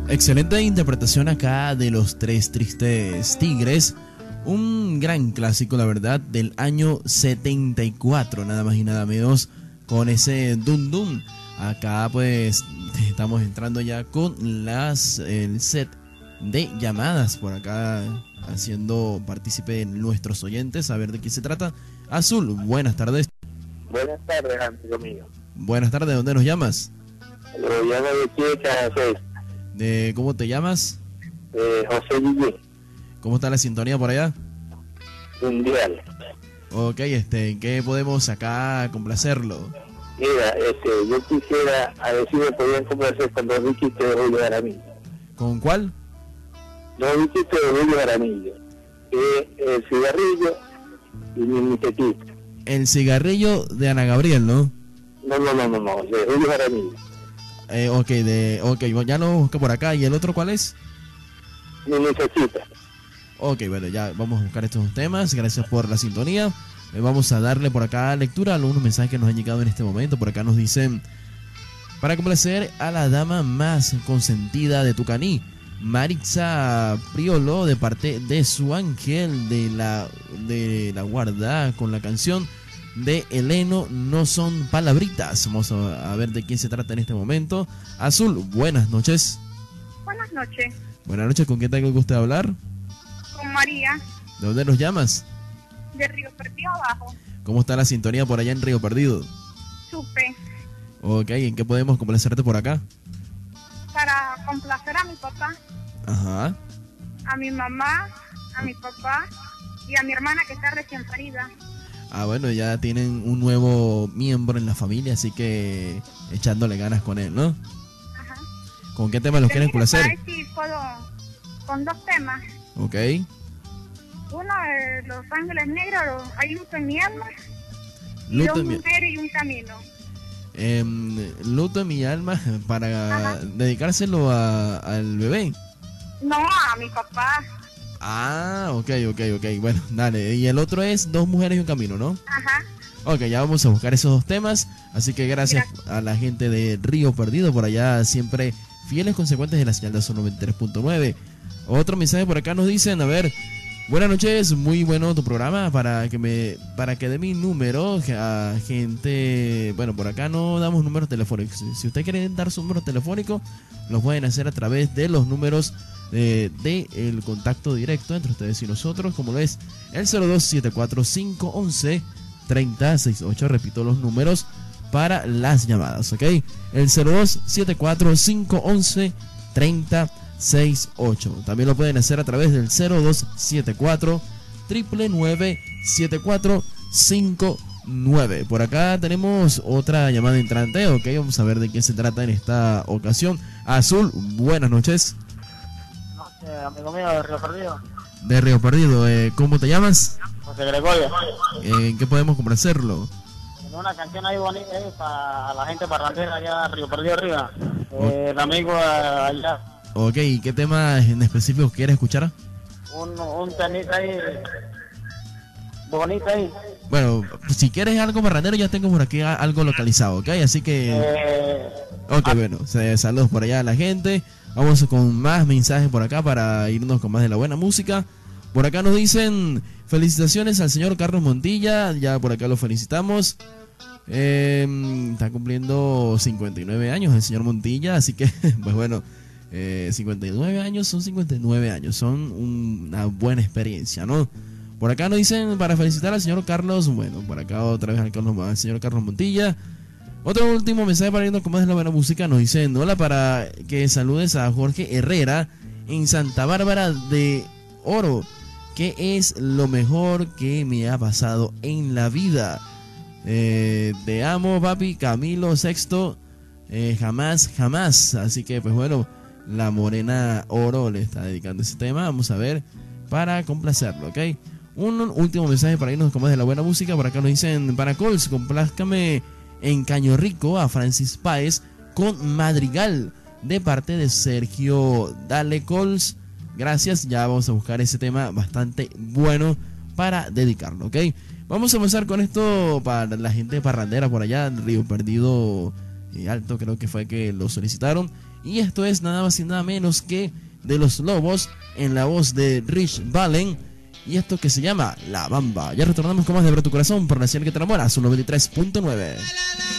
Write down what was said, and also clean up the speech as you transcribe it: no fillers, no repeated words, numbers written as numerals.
Excelente interpretación acá de Los Tres Tristes Tigres. Un gran clásico, la verdad, del año 74, nada más y nada menos, con ese Dum Dum. Acá pues estamos entrando ya con el set de llamadas por acá, haciendo partícipe en nuestros oyentes, a ver de qué se trata. Azul, buenas tardes. Buenas tardes, amigo mío. Buenas tardes, ¿de dónde nos llamas? Lo llamo de aquí de Canasés. ¿Cómo te llamas? José Guillén, ¿Cómo está la sintonía por allá? mundial. Ok, ¿en qué podemos acá complacerlo? Mira, yo quisiera a ver si me podían complacer con dos bichitos de Julio Jaramillo. ¿Con cuál? Dos bichitos de Julio Jaramillo. El cigarrillo y mi muchachita. El cigarrillo de Ana Gabriel, ¿no? No, de Julio Jaramillo. Ok, ya lo busco por acá. ¿Y el otro cuál es? Mi muchachita. Ok, bueno, ya vamos a buscar estos dos temas. Gracias por la sintonía. Vamos a darle por acá lectura a algunos mensajes que nos han llegado en este momento. Por acá nos dicen: para complacer a la dama más consentida de Tucaní, Maritza Priolo, de parte de su ángel de la guarda, con la canción de Eleno, No Son Palabritas. Vamos a ver de quién se trata en este momento. Azul, buenas noches. Buenas noches. Buenas noches, ¿con quién tengo el gusto de hablar? Con María, ¿De dónde nos llamas? de Río Perdido Abajo. ¿Cómo está la sintonía por allá en Río Perdido? Supe. Ok, ¿en qué podemos complacerte por acá? Para complacer a mi papá, Ajá. a mi mamá, a mi papá y a mi hermana que está recién parida. Ah, bueno, ya tienen un nuevo miembro en la familia, así que echándole ganas con él, ¿no? Ajá. ¿Con qué tema los quieren complacer? A ver si puedo, con dos temas. Ok. Uno de Los Ángeles Negros, Hay luto en mi alma, y Luto Dos en mi- mujeres y un camino. Luto en mi alma, para Ajá. dedicárselo al bebé. No, a mi papá. Ah, ok. Bueno, dale. Y el otro es Dos Mujeres y un Camino, ¿no? Ajá. Ok, ya vamos a buscar esos dos temas. Así que gracias a la gente de Río Perdido por allá, siempre fieles consecuentes de la señal de Sol 93.9. Otro mensaje por acá nos dicen, a ver, buenas noches, muy bueno tu programa, para que dé mi número a gente. Bueno, por acá no damos números telefónicos. Si usted quiere dar su número telefónico, lo pueden hacer a través de los números de el contacto directo entre ustedes y nosotros, como lo es el 0274-511-3068. Repito los números para las llamadas, ¿ok? El 0274-511-3068. También lo pueden hacer a través del 0274 999 7459. Por acá tenemos otra llamada entrante, ok, vamos a ver de qué se trata en esta ocasión. Azul, buenas noches. Amigo mío de Río Perdido. De Río Perdido, ¿cómo te llamas? José Gregorio. ¿En qué podemos complacerlo? Una canción ahí bonita para la gente parrandera allá de Río Perdido arriba. El amigo allá. Ok, ¿y qué tema en específico quieres escuchar? Un temita ahí bonito ahí. Bueno, si quieres algo parrandero, ya tengo por aquí algo localizado, ok, así que... Ok, bueno, saludos por allá a la gente. Vamos con más mensajes por acá para irnos con más de la buena música. Por acá nos dicen felicitaciones al señor Carlos Montilla. Ya por acá lo felicitamos. Está cumpliendo 59 años el señor Montilla. Así que, pues bueno, 59 años son 59 años. Son una buena experiencia, ¿no? Por acá nos dicen para felicitar al señor Carlos. Bueno, por acá otra vez al señor Carlos Montilla. Otro último mensaje para irnos con más de la buena música. Nos dicen hola, para que saludes a Jorge Herrera en Santa Bárbara de Oro, que es lo mejor que me ha pasado en la vida. Te amo, papi. Camilo Sexto, jamás. Así que pues bueno, la Morena Oro le está dedicando ese tema. Vamos a ver para complacerlo, ¿ok? Un último mensaje para irnos con más de la buena música. Por acá nos dicen para Cols, complázcame en Caño Rico a Francis Páez con Madrigal, de parte de Sergio. Dale, Cols, gracias. Ya vamos a buscar ese tema bastante bueno para dedicarlo, ¿ok? Vamos a empezar con esto para la gente parrandera por allá, Río Perdido Alto, creo que fue que lo solicitaron. Y esto es nada más y nada menos que de Los Lobos, en la voz de Rich Valen. Y esto que se llama La Bamba. Ya retornamos con más de Abre tu Corazón por la señal que te enamora, su 93.9.